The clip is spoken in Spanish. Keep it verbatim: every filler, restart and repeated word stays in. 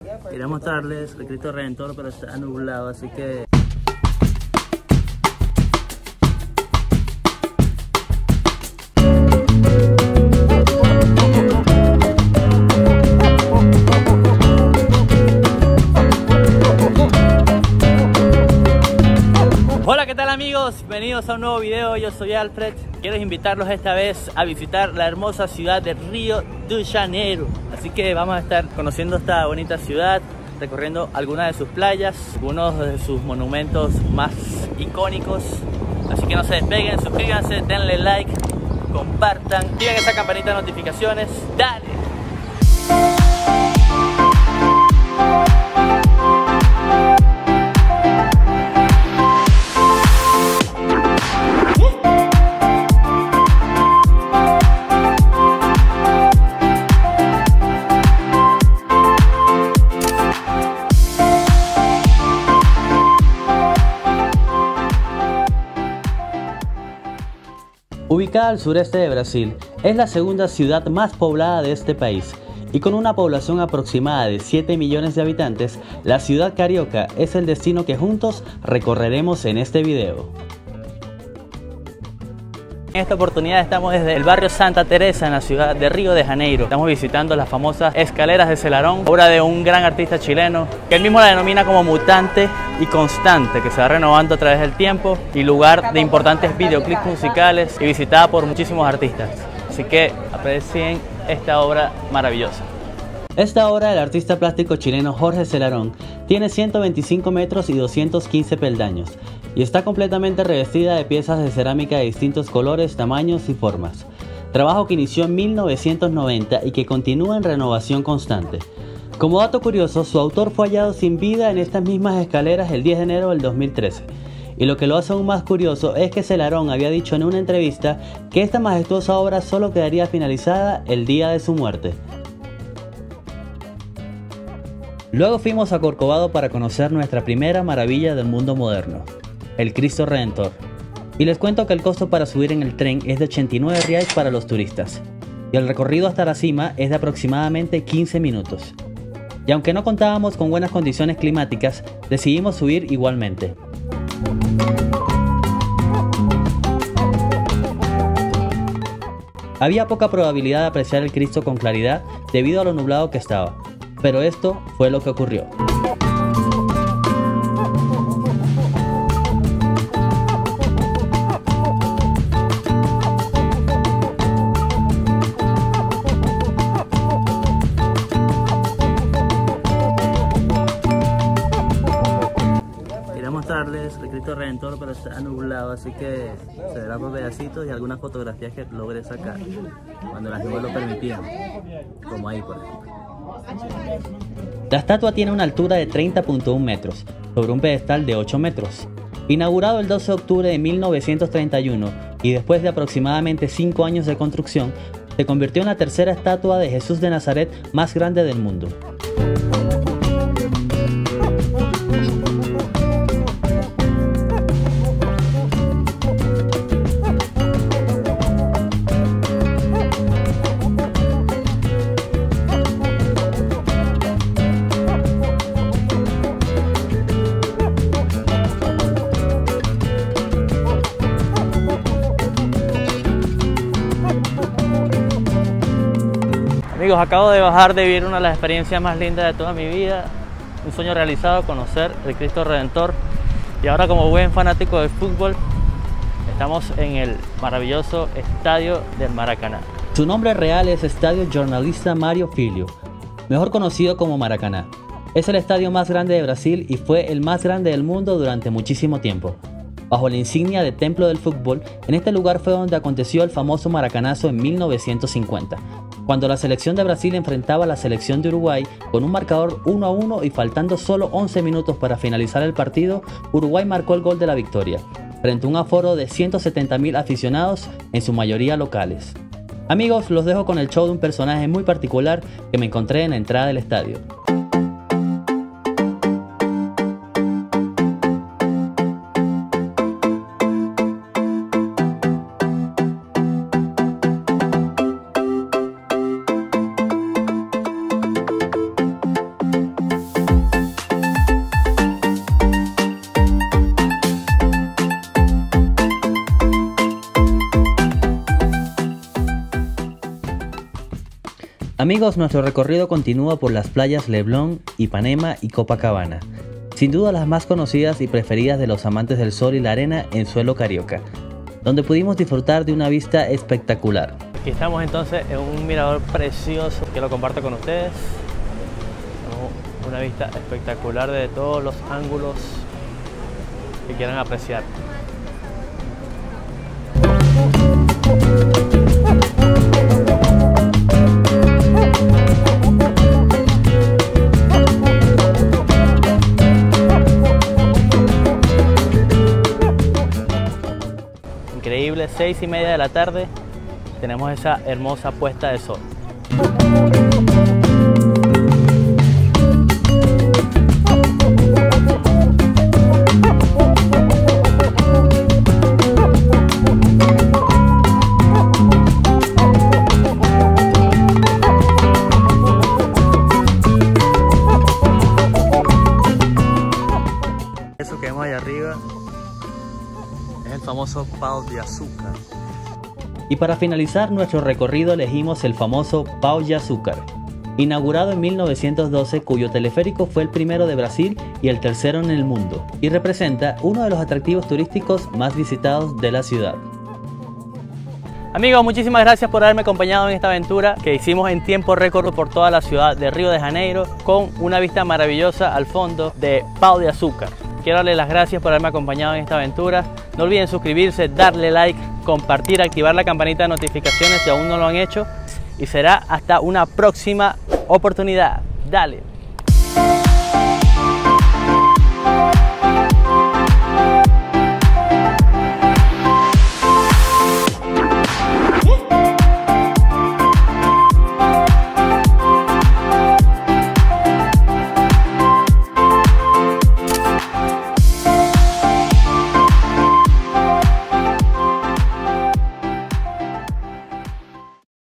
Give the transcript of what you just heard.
Quería mostrarles el Cristo Redentor, pero está nublado, así que... Hola, ¿qué tal amigos? Bienvenidos a un nuevo video, yo soy Alfred. Quiero invitarlos esta vez a visitar la hermosa ciudad de Río de Janeiro. Así que vamos a estar conociendo esta bonita ciudad, recorriendo algunas de sus playas, algunos de sus monumentos más icónicos. Así que no se despeguen, suscríbanse, denle like, compartan, activen esa campanita de notificaciones. ¡Dale! Ubicada al sureste de Brasil, es la segunda ciudad más poblada de este país y con una población aproximada de siete millones de habitantes, la ciudad carioca es el destino que juntos recorreremos en este video. En esta oportunidad estamos desde el barrio Santa Teresa en la ciudad de Río de Janeiro. Estamos visitando las famosas escaleras de Selarón, obra de un gran artista chileno que él mismo la denomina como mutante y constante, que se va renovando a través del tiempo y lugar de importantes videoclips musicales y visitada por muchísimos artistas. Así que aprecien esta obra maravillosa. Esta obra del artista plástico chileno Jorge Selarón tiene ciento veinticinco metros y doscientos quince peldaños y está completamente revestida de piezas de cerámica de distintos colores, tamaños y formas. Trabajo que inició en mil novecientos noventa y que continúa en renovación constante. Como dato curioso, su autor fue hallado sin vida en estas mismas escaleras el diez de enero del dos mil trece. Y lo que lo hace aún más curioso es que Selarón había dicho en una entrevista que esta majestuosa obra solo quedaría finalizada el día de su muerte. Luego fuimos a Corcovado para conocer nuestra primera maravilla del mundo moderno, el Cristo Redentor. Y les cuento que el costo para subir en el tren es de ochenta y nueve reais para los turistas. Y el recorrido hasta la cima es de aproximadamente quince minutos. Y aunque no contábamos con buenas condiciones climáticas, decidimos subir igualmente. Había poca probabilidad de apreciar el Cristo con claridad debido a lo nublado que estaba, pero esto fue lo que ocurrió. Mostrarles el Cristo Redentor, pero está nublado, así que se verá por pedacitos y algunas fotografías que logré sacar cuando las nubes lo permitían, como ahí por ejemplo. La estatua tiene una altura de treinta punto uno metros sobre un pedestal de ocho metros. Inaugurado el doce de octubre de mil novecientos treinta y uno y después de aproximadamente cinco años de construcción, se convirtió en la tercera estatua de Jesús de Nazaret más grande del mundo. Amigos, acabo de bajar de vivir una de las experiencias más lindas de toda mi vida, un sueño realizado, conocer el Cristo Redentor, y ahora como buen fanático del fútbol estamos en el maravilloso estadio del Maracaná. Su nombre real es Estadio Jornalista Mário Filho, mejor conocido como Maracaná. Es el estadio más grande de Brasil y fue el más grande del mundo durante muchísimo tiempo. Bajo la insignia de Templo del Fútbol, en este lugar fue donde aconteció el famoso Maracanazo en mil novecientos cincuenta, cuando la selección de Brasil enfrentaba a la selección de Uruguay con un marcador uno a uno y faltando solo once minutos para finalizar el partido, Uruguay marcó el gol de la victoria, frente a un aforo de ciento setenta mil aficionados, en su mayoría locales. Amigos, los dejo con el show de un personaje muy particular que me encontré en la entrada del estadio. Amigos, nuestro recorrido continúa por las playas Leblon, Ipanema y Copacabana, sin duda las más conocidas y preferidas de los amantes del sol y la arena en suelo carioca, donde pudimos disfrutar de una vista espectacular. Aquí estamos entonces en un mirador precioso que lo comparto con ustedes. Tenemos una vista espectacular de todos los ángulos que quieran apreciar. Increíble, seis y media de la tarde, tenemos esa hermosa puesta de sol. Eso que vemos allá arriba es el famoso Pau de Azúcar. Y para finalizar nuestro recorrido elegimos el famoso Pau de Azúcar, inaugurado en mil novecientos doce, cuyo teleférico fue el primero de Brasil y el tercero en el mundo, y representa uno de los atractivos turísticos más visitados de la ciudad. Amigos, muchísimas gracias por haberme acompañado en esta aventura que hicimos en tiempo récord por toda la ciudad de Río de Janeiro, con una vista maravillosa al fondo de Pau de Azúcar. Quiero darles las gracias por haberme acompañado en esta aventura. No olviden suscribirse, darle like, compartir, activar la campanita de notificaciones si aún no lo han hecho. Y será hasta una próxima oportunidad. Dale.